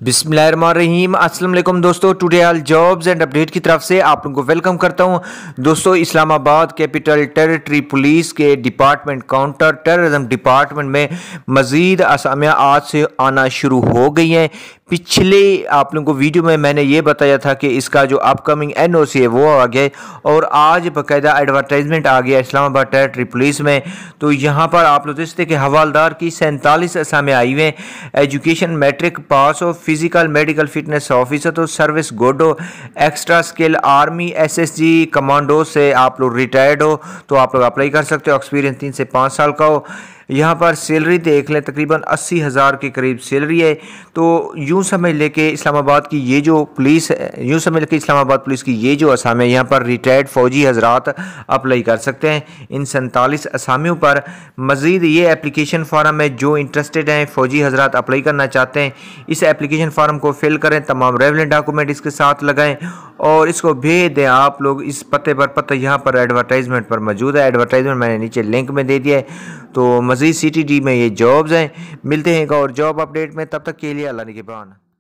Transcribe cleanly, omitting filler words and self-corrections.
बिस्मिल्लाहिर्रहमानिर्रहीम अस्सलाम वालेकुम दोस्तों, today all jobs and update की तरफ से आप लोगों को वेलकम करता हूं। दोस्तों, इस्लामाबाद कैपिटल टेरिटरी पुलिस के डिपार्टमेंट काउंटर टेररिज्म डिपार्टमेंट में मज़ीद असामियाँ आज से आना शुरू हो गई हैं। पिछले आप लोगों को वीडियो में मैंने ये बताया था कि इसका जो अपकमिंग NOC है वो आ गया और आज बाकायदा एडवर्टाइजमेंट आ गया इस्लामाबाद टेरिटरी पुलिस में। तो यहाँ पर आप लोग देखते हैं कि हवालदार की 47 असामियाँ आई हुई हैं। एजुकेशन मैट्रिक पास हो, फिजिकल मेडिकल फिटनेस ऑफिसर हो, सर्विस गुड हो, extra skill army SSG commando से आप लोग रिटायर्ड हो तो आप लोग अप्लाई कर सकते हो। एक्सपीरियंस 3 से 5 साल का हो। यहाँ पर सैलरी देख लें, तकरीबन 80,000 के करीब सैलरी है। तो यूँ समझ ले कि इस्लामाबाद की ये जो पुलिस है, यूँ समझ ले कि इस्लामाबाद पुलिस की ये जो असामी है, यहाँ पर रिटायर्ड फ़ौजी हजरात अप्लाई कर सकते हैं। इन 47 असामियों पर मज़ीद ये एप्लीकेशन फार्म है, जो इंटरेस्टेड हैं फ़ौजी हजरात अप्लाई करना चाहते हैं इस एप्लीकेशन फार्म को फिल करें, तमाम रेलेवेंट डॉक्यूमेंट इसके साथ लगाएं और इसको भेज दें आप लोग इस पते पर। पता यहाँ पर एडवर्टाइजमेंट पर मौजूद है, एडवर्टाइजमेंट मैंने नीचे लिंक में दे दिया है। तो मज़ीद CTD में ये जॉब्स हैं। मिलते हैं एक और जॉब अपडेट में, तब तक के लिए अल्लाह निगहबान।